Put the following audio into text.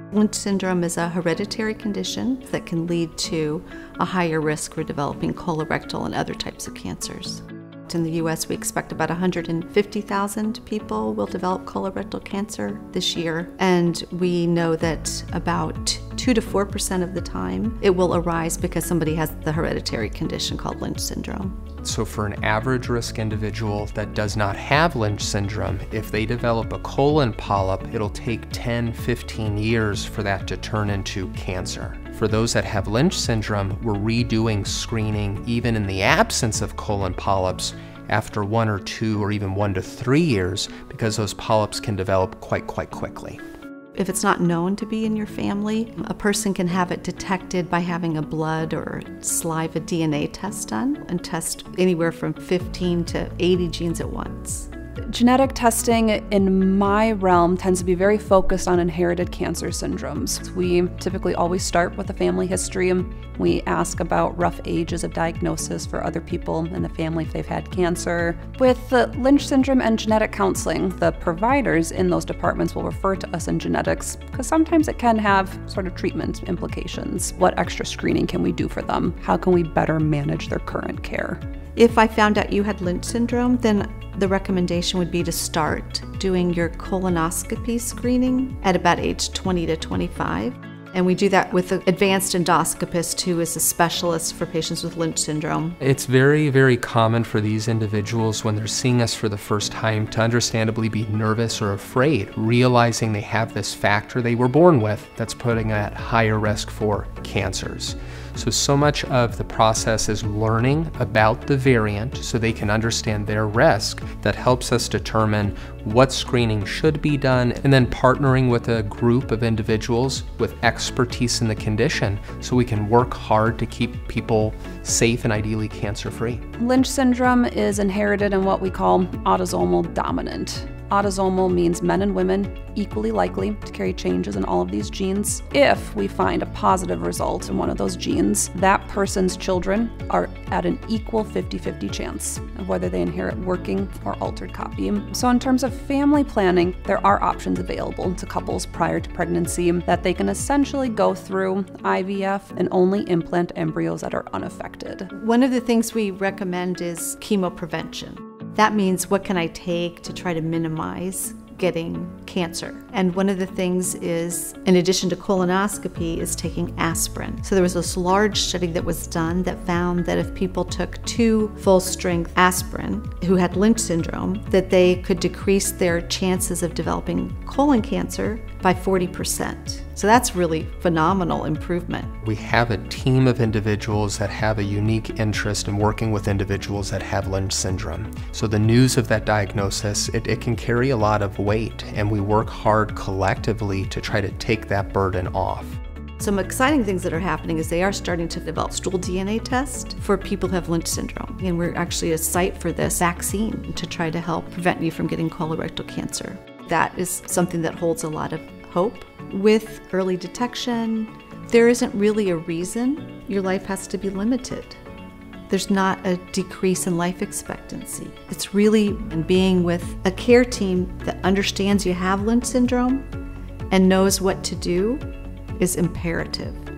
Lynch syndrome is a hereditary condition that can lead to a higher risk for developing colorectal and other types of cancers. In the U.S., we expect about 150,000 people will develop colorectal cancer this year, and we know that about 2 to 4% of the time it will arise because somebody has the hereditary condition called Lynch syndrome. So for an average risk individual that does not have Lynch syndrome, if they develop a colon polyp, it'll take 10, 15 years for that to turn into cancer. For those that have Lynch syndrome, we're redoing screening even in the absence of colon polyps after 1 or 2 or even 1 to 3 years, because those polyps can develop quite quickly. If it's not known to be in your family, a person can have it detected by having a blood or saliva DNA test done and test anywhere from 15 to 80 genes at once. Genetic testing in my realm tends to be very focused on inherited cancer syndromes. We typically always start with a family history. We ask about rough ages of diagnosis for other people in the family if they've had cancer. With Lynch syndrome and genetic counseling, the providers in those departments will refer to us in genetics because sometimes it can have sort of treatment implications. What extra screening can we do for them? How can we better manage their current care? If I found out you had Lynch syndrome, then the recommendation would be to start doing your colonoscopy screening at about age 20 to 25. And we do that with an advanced endoscopist who is a specialist for patients with Lynch syndrome. It's very common for these individuals when they're seeing us for the first time to understandably be nervous or afraid, realizing they have this factor they were born with that's putting at higher risk for cancers. So much of the process is learning about the variant so they can understand their risk. That helps us determine what screening should be done, and then partnering with a group of individuals with expertise in the condition so we can work hard to keep people safe and ideally cancer-free. Lynch syndrome is inherited in what we call autosomal dominant. Autosomal means men and women equally likely to carry changes in all of these genes. If we find a positive result in one of those genes, that person's children are at an equal 50-50 chance of whether they inherit working or altered copy. So in terms of family planning, there are options available to couples prior to pregnancy that they can essentially go through IVF and only implant embryos that are unaffected. One of the things we recommend is chemoprevention. That means what can I take to try to minimize getting cancer? And one of the things is, in addition to colonoscopy, is taking aspirin. So there was this large study that was done that found that if people took 2 full-strength aspirin who had Lynch syndrome, that they could decrease their chances of developing colon cancer by 40%. So that's really phenomenal improvement. We have a team of individuals that have a unique interest in working with individuals that have Lynch syndrome. So the news of that diagnosis, it can carry a lot of weight, and we work hard collectively to try to take that burden off. Some exciting things that are happening is they are starting to develop stool DNA tests for people who have Lynch syndrome. And we're actually a site for this vaccine to try to help prevent you from getting colorectal cancer. That is something that holds a lot of hope. With early detection, there isn't really a reason your life has to be limited. There's not a decrease in life expectancy. It's really in being with a care team that understands you have Lynch syndrome and knows what to do is imperative.